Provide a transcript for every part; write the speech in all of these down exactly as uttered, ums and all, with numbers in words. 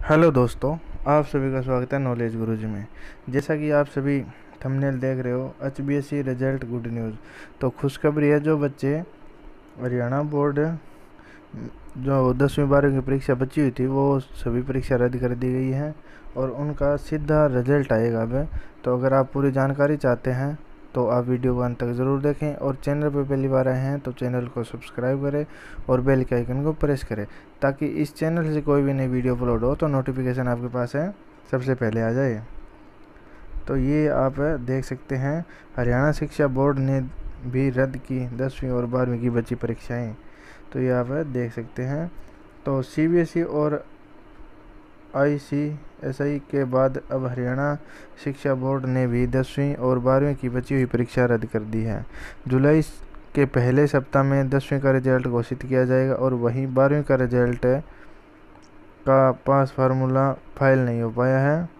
Hello दोस्तों, आप सभी का स्वागत है नॉलेज गुरुजी में। जैसा कि आप सभी थंबनेल देख रहे हो, H B S C result good news. तो खुशखबरी है, जो बच्चे हरियाणा बोर्ड जो दसवीं बारहवीं की परीक्षा बची हुई थी वो सभी परीक्षा रद्द कर दी गई है और उनका सीधा रिजल्ट आएगा अब। तो अगर आप पूरी जानकारी चाहते हैं तो आप वीडियो को अंत तक ज़रूर देखें और चैनल पर पहली बार आए हैं तो चैनल को सब्सक्राइब करें और बेल के आइकन को प्रेस करें ताकि इस चैनल से कोई भी नई वीडियो अपलोड हो तो नोटिफिकेशन आपके पास है सबसे पहले आ जाए। तो ये आप देख सकते हैं, हरियाणा शिक्षा बोर्ड ने भी रद्द की दसवीं और बारहवीं की बची परीक्षाएं। तो ये आप देख सकते हैं। तो सी बी एस ई और आई सी एस आई के बाद अब हरियाणा शिक्षा बोर्ड ने भी दसवीं और बारहवीं की बची हुई परीक्षा रद्द कर दी है। जुलाई के पहले सप्ताह में दसवीं का रिजल्ट घोषित किया जाएगा और वहीं बारहवीं का रिजल्ट का पास फार्मूला फाइल नहीं हो पाया है।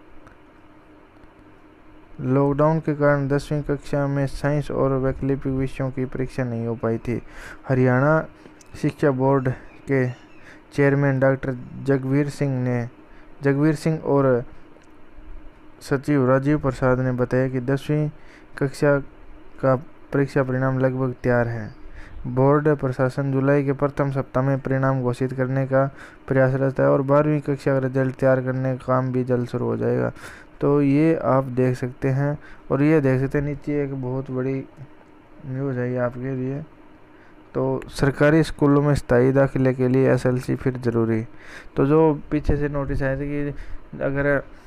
लॉकडाउन के कारण दसवीं कक्षा में साइंस और वैकल्पिक विषयों की परीक्षा नहीं हो पाई थी। हरियाणा शिक्षा बोर्ड के चेयरमैन डॉक्टर जगवीर सिंह ने जगवीर सिंह और सचिव राजीव प्रसाद ने बताया कि दसवीं कक्षा का परीक्षा परिणाम लगभग तैयार है। बोर्ड प्रशासन जुलाई के प्रथम सप्ताह में परिणाम घोषित करने का प्रयासरत है और बारहवीं कक्षा का रिजल्ट तैयार करने का काम भी जल्द शुरू हो जाएगा। तो ये आप देख सकते हैं और ये देख सकते हैं नीचे एक बहुत बड़ी न्यूज़ है ये आपके लिए। तो सरकारी स्कूलों में स्थायी दाखिले के लिए एस एल सी फिर ज़रूरी। तो जो पीछे से नोटिस आए थे कि अगर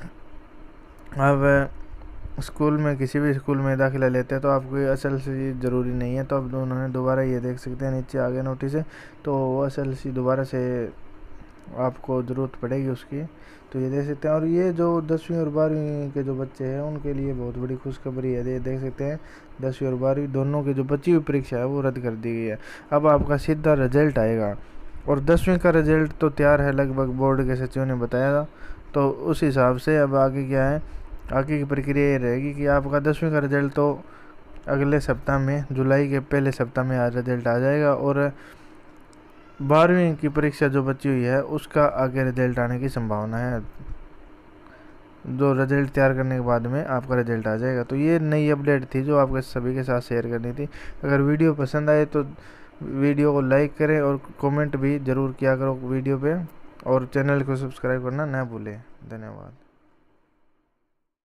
आप स्कूल में किसी भी स्कूल में दाखिला लेते हैं तो आपको एस एल सी ज़रूरी नहीं है, तो अब उन्होंने दोबारा ये देख सकते हैं नीचे आगे नोटिस है, तो वो एस एल सी दोबारा से आपको ज़रूरत पड़ेगी उसकी। तो ये देख सकते हैं। और ये जो दसवीं और बारहवीं के जो बच्चे हैं उनके लिए बहुत बड़ी खुशखबरी है। ये देख सकते हैं, दसवीं और बारहवीं दोनों की जो बची हुई परीक्षा है वो रद्द कर दी गई है। अब आपका सीधा रिजल्ट आएगा और दसवीं का रिजल्ट तो तैयार है लगभग, बोर्ड के सचिव ने बताया था। तो उस हिसाब से अब आगे क्या है, आगे की प्रक्रिया ये रहेगी कि आपका दसवीं का रिजल्ट तो अगले सप्ताह में, जुलाई के पहले सप्ताह में आज रिजल्ट आ जाएगा और बारहवीं की परीक्षा जो बची हुई है उसका आगे रिजल्ट आने की संभावना है। जो रिजल्ट तैयार करने के बाद में आपका रिजल्ट आ जाएगा। तो ये नई अपडेट थी जो आपके सभी के साथ शेयर करनी थी। अगर वीडियो पसंद आए तो वीडियो को लाइक करें और कमेंट भी ज़रूर किया करो वीडियो पे, और चैनल को सब्सक्राइब करना ना भूलें। धन्यवाद।